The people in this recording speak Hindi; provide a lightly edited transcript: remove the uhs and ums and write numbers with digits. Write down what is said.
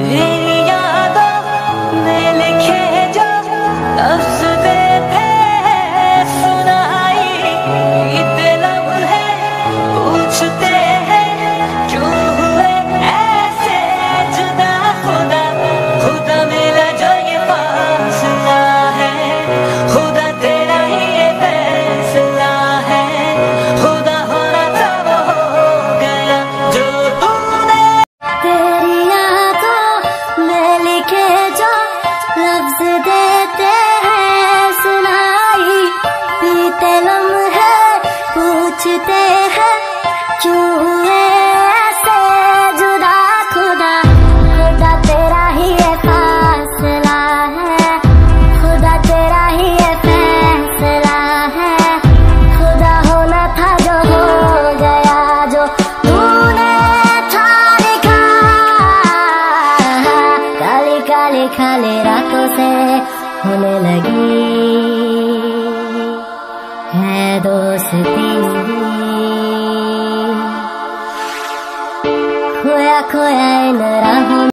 तेरी यादों में लिखे जो लफ्ज थे सुनाई, बीते लम्हे पूछते हैं क्यों हुए ऐसे जुदा। खुदा खुदा मिला जो ये फासला है, खुदा तेरा ही ये फैसला है। खुदा होना था वो हो गया जो तूने। तेरी यादों में लिखे जो लफ्ज देते हैं सुनाई, बीते लम्हे पूछते हैं क्यों हुए ऐसे जुदा। खुदा खुदा तेरा ही ये फासला है, खुदा तेरा ही ये फैसला है। खुदा होना था जो हो गया जो तूने था लिखा। काली काली खाली रातों से होने लगी है दोस्ती, खोया खोया इन राहों